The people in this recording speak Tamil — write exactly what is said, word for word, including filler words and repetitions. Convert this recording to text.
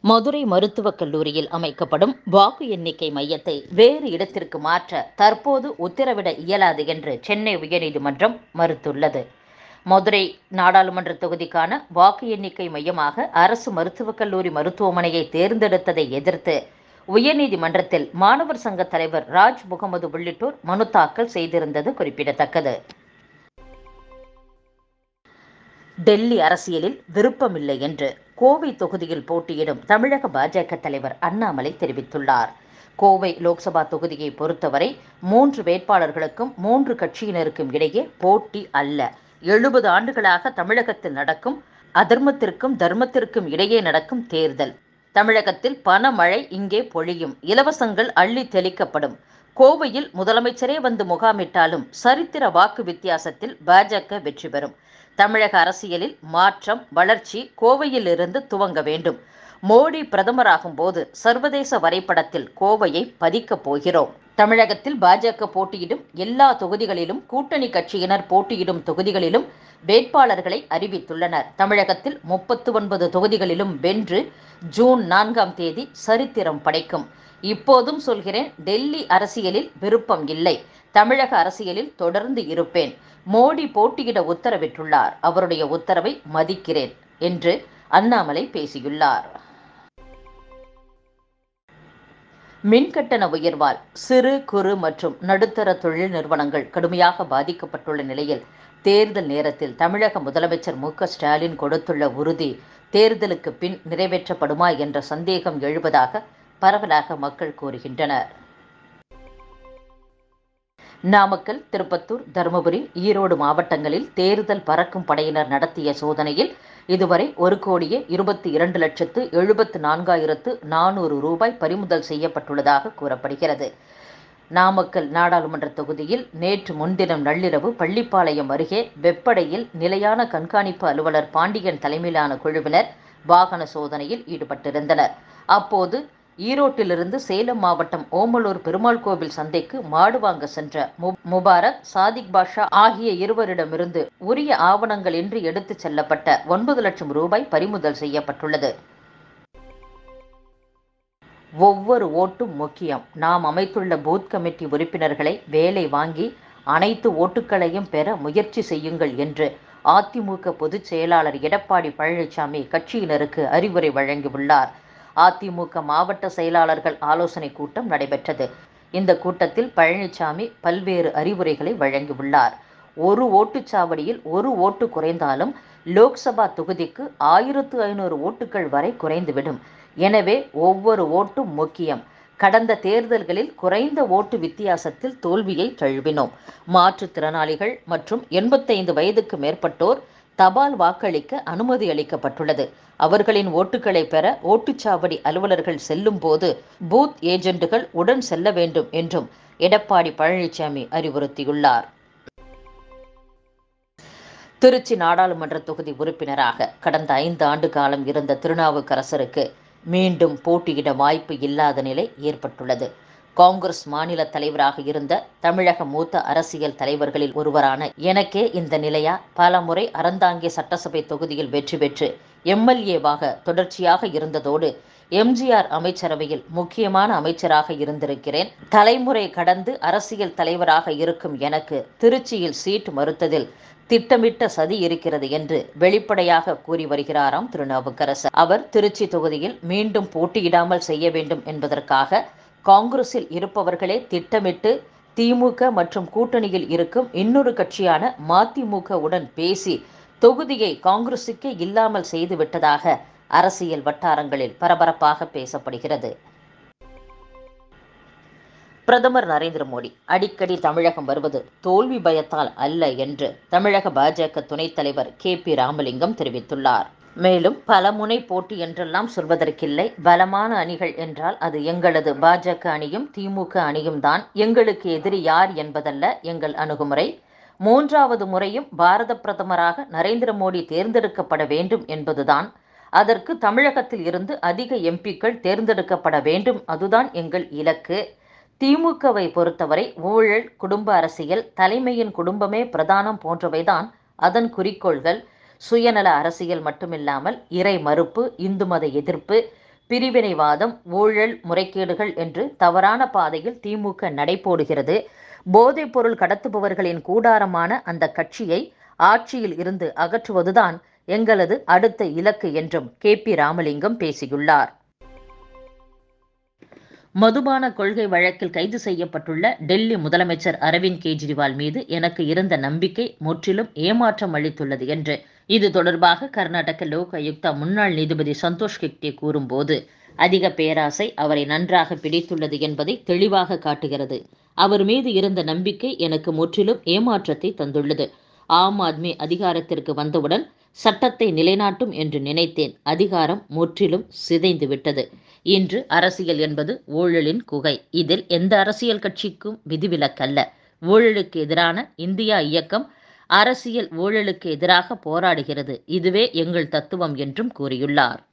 மதுரை மருத்துவக் கல்லூரியில் அமைக்கப்படும் வாக்கு எண்ணிக்கை மையத்தை வேறு இடத்திற்கு மாற்ற தற்போது உத்தரவிட இயலாது என்று சென்னை உயர்நீதிமன்றம் மறுத்துள்ளது. மதுரை நாடாளுமன்ற தொகுதிக்கான வாக்கு எண்ணிக்கை மையமாக அரசு மருத்துவக் கல்லூரி மருத்துவமனையை தேர்ந்தெடுத்ததை எதிர்த்து உயர்நீதிமன்றத்தில் மாணவர் சங்க தலைவர் ராஜ் முகமது உள்ளிட்டோர் மனு தாக்கல் செய்திருந்தது குறிப்பிடத்தக்கது. டெல்லி அரசியலில் விருப்பமில்லை என்று கோவை தொகுதியில் போட்டியிடும் தமிழக பாஜக தலைவர் அண்ணாமலை தெரிவித்துள்ளார். கோவை லோக்சபா தொகுதியை பொறுத்தவரை மூன்று வேட்பாளர்களுக்கும் மூன்று கட்சியினருக்கும் இடையே போட்டி அல்ல. எழுபது ஆண்டுகளாக தமிழகத்தில் நடக்கும் அதர்மத்திற்கும் தர்மத்திற்கும் இடையே நடக்கும் தேர்தல். தமிழகத்தில் பணமழை இங்கே பொழியும், இலவசங்கள் அள்ளி தெளிக்கப்படும். கோவையில் முதலமைச்சரே வந்து முகாமிட்டாலும் சரித்திர வாக்கு வித்தியாசத்தில் பாஜக வெற்றி பெறும். தமிழக அரசியலில் மாற்றம், வளர்ச்சி கோவையில் இருந்து துவங்க வேண்டும். மோடி பிரதமராகும் போது சர்வதேச வரைபடத்தில் கோவையை பதிக்கப் போகிறோம். தமிழகத்தில் பாஜக போட்டியிடும் எல்லா தொகுதிகளிலும், கூட்டணி கட்சியினர் போட்டியிடும் தொகுதிகளிலும் வேட்பாளர்களை அறிவித்துள்ளனர். தமிழகத்தில் முப்பத்து ஒன்பது தொகுதிகளிலும் வென்று ஜூன் நான்காம் தேதி சரித்திரம் படைக்கும். இப்போதும் சொல்கிறேன், டெல்லி அரசியலில் விருப்பம் இல்லை. தமிழக அரசியலில் தொடர்ந்து இருப்பேன். மோடி போட்டியிட உத்தரவிட்டுள்ளார். அவருடைய உத்தரவை மதிக்கிறேன் என்று அண்ணாமலை பேசியுள்ளார். மின்கட்டண உயர்வால் சிறு குறு மற்றும் நடுத்தர தொழில் நிறுவனங்கள் கடுமையாக பாதிக்கப்பட்டுள்ள நிலையில் தேர்தல் நேரத்தில் தமிழக முதலமைச்சர் மு க ஸ்டாலின் கொடுத்துள்ள உறுதி தேர்தலுக்கு பின் நிறைவேற்றப்படுமா என்ற சந்தேகம் எழுவதாக பரவலாக மக்கள் கூறுகின்றனர். நாமக்கல், திருப்பத்தூர், தருமபுரி, ஈரோடு மாவட்டங்களில் தேர்தல் பறக்கும் படையினர் நடத்திய சோதனையில் இதுவரை ஒரு கோடியே இருபத்தி இரண்டு லட்சத்து எழுபத்து நான்காயிரத்து நானூறு ரூபாய் பறிமுதல் செய்யப்பட்டுள்ளதாக கூறப்படுகிறது. நாமக்கல் நாடாளுமன்ற தொகுதியில் நேற்று முன்தினம் நள்ளிரவு பள்ளிப்பாளையம் அருகே வெப்படையில் நிலையான கண்காணிப்பு அலுவலர் பாண்டியன் தலைமையிலான குழுவினர் வாகன சோதனையில் ஈடுபட்டிருந்தனர். அப்போது ஈரோட்டிலிருந்து சேலம் மாவட்டம் ஓமலூர் பெருமாள் கோவில் சந்தைக்கு மாடு வாங்க சென்ற முபாரக், சாதிக் பாஷா ஆகிய இருவரிடமிருந்து உரிய ஆவணங்கள் இன்றி எடுத்துச் செல்லப்பட்ட ஒன்பது லட்சம் ரூபாய் பறிமுதல் செய்யப்பட்டுள்ளது. ஒவ்வொரு ஓட்டும் முக்கியம். நாம் அமைத்துள்ள பூத் கமிட்டி உறுப்பினர்களை வேலை வாங்கி அனைத்து ஓட்டுகளையும் பெற முயற்சி செய்யுங்கள் என்று அதிமுக பொதுச் செயலாளர் எடப்பாடி பழனிசாமி கட்சியினருக்கு அறிவுரை வழங்கியுள்ளார். அதிமுக மாவட்ட செயலாளர்கள் ஆலோசனை கூட்டம் நடைபெற்றது. இந்த கூட்டத்தில் பழனிசாமி பல்வேறு அறிவுரைகளை வழங்கியுள்ளார். ஒரு ஓட்டுச்சாவடியில் ஒரு ஓட்டு குறைந்தாலும் லோக்சபா தொகுதிக்கு ஆயிரத்து ஐநூறு ஓட்டுகள் வரை குறைந்துவிடும். எனவே ஒவ்வொரு ஓட்டும் முக்கியம். கடந்த தேர்தல்களில் குறைந்த ஓட்டு வித்தியாசத்தில் தோல்வியை தழுவினோம். மாற்றுத்திறனாளிகள் மற்றும் எண்பத்தைந்து வயதுக்கு மேற்பட்டோர் தபால் வாக்களிக்க அனுமதி அளிக்கப்பட்டுள்ளது. அவர்களின் ஓட்டுகளை பெற ஓட்டுச்சாவடி அலுவலர்கள் செல்லும் போது பூத் ஏஜென்ட்டுகள் உடன் செல்ல வேண்டும் என்றும் எடப்பாடி பழனிசாமி அறிவுறுத்தியுள்ளார். திருச்சி நாடாளுமன்ற தொகுதி உறுப்பினராக கடந்த ஐந்து ஆண்டு காலம் இருந்த திருநாவுக்கரசருக்கு மீண்டும் போட்டியிட வாய்ப்பு இல்லாத நிலை ஏற்பட்டுள்ளது. காங்கிரஸ் மாநில தலைவராக இருந்த தமிழக மூத்த அரசியல் தலைவர்களில் ஒருவரான எனக்கே இந்த நிலையா? பல முறை அறந்தாங்கி சட்டசபை தொகுதியில் வெற்றி பெற்று எம்எல்ஏவாக தொடர்ச்சியாக இருந்ததோடு எம் ஜி ஆர் அமைச்சரவையில் முக்கியமான அமைச்சராக இருந்திருக்கிறேன். தலைமுறை கடந்து அரசியல் தலைவராக இருக்கும் எனக்கு திருச்சியில் சீட் மறுத்ததில் திட்டமிட்ட சதி இருக்கிறது என்று வெளிப்படையாக கூறி வருகிறாராம் திருநாவுக்கரசு. அவர் திருச்சி தொகுதியில் மீண்டும் போட்டியிடாமல் செய்ய வேண்டும் என்பதற்காக காங்கிரஸில் இருப்பவர்களே திட்டமிட்டு திமுக மற்றும் கூட்டணியில் இருக்கும் இன்னொரு கட்சியான மதிமுகவுடன் பேசி தொகுதியை காங்கிரசுக்கே இல்லாமல் செய்து விட்டதாக அரசியல் வட்டாரங்களில் பரபரப்பாக பேசப்படுகிறது. பிரதமர் நரேந்திர மோடி அடிக்கடி தமிழகம் வருவது தோல்வி பயத்தால் அல்ல என்று தமிழக பாஜக துணைத் தலைவர் கே பி ராமலிங்கம் தெரிவித்துள்ளார். மேலும் பல முனை போட்டி என்றெல்லாம் சொல்வதற்கில்லை. பலமான அணிகள் என்றால் அது எங்களது பாஜக அணியும் திமுக அணியும் தான். எங்களுக்கு எதிரி யார் என்பதல்ல எங்கள் அணுகுமுறை. மூன்றாவது முறையும் பாரத பிரதமராக நரேந்திர மோடி தேர்ந்தெடுக்கப்பட வேண்டும் என்பதுதான். அதற்கு தமிழகத்தில் இருந்து அதிக எம்பிக்கள் தேர்ந்தெடுக்கப்பட வேண்டும். அதுதான் எங்கள் இலக்கு. திமுகவை பொறுத்தவரை ஊழல், குடும்ப அரசியல், தலைமையின் குடும்பமே பிரதானம் போன்றவைதான் அதன் குறிக்கோள்கள். சுயநல அரசியல் மட்டுமில்லாமல் இறை மறுப்பு, இந்து மத எதிர்ப்பு, பிரிவினைவாதம், ஊழல், முறைகேடுகள் என்று தவறான பாதையில் திமுக நடைபோடுகிறது. போதைப் பொருள் கடத்துபவர்களின் கூடாரமான அந்த கட்சியை ஆட்சியில் இருந்து அகற்றுவதுதான் எங்களது அடுத்த இலக்கு என்றும் கே பி ராமலிங்கம் பேசியுள்ளார். மதுபான கொள்கை வழக்கில் கைது செய்யப்பட்டுள்ள டெல்லி முதலமைச்சர் அரவிந்த் கெஜ்ரிவால் மீது எனக்கு இருந்த நம்பிக்கை முற்றிலும் ஏமாற்றம் அளித்துள்ளது என்று இது தொடர்பாக கர்நாடக லோக் ஆயுக்தா முன்னாள் நீதிபதி சந்தோஷ் ஹெக்டே கூறும்போது, அதிக பேராசை அவரை நன்றாக பிடித்துள்ளது என்பதை தெளிவாக காட்டுகிறது. அவர் மீது இருந்த நம்பிக்கை எனக்கு முற்றிலும் ஏமாற்றத்தை தந்துள்ளது. ஆம் ஆத்மி அதிகாரத்திற்கு வந்தவுடன் சட்டத்தை நிலைநாட்டும் என்று நினைத்தேன். அதிகாரம் முற்றிலும் சிதைந்து விட்டது. இன்று அரசியல் என்பது ஊழலின் குகை. இதில் எந்த அரசியல் கட்சிக்கும் விதிவிலக்கல்ல. ஊழலுக்கு எதிரான இந்தியா இயக்கம் அரசியல் ஊழலுக்கு எதிராக போராடுகிறது. இதுவே எங்கள் தத்துவம் என்றும் கூறியுள்ளார்.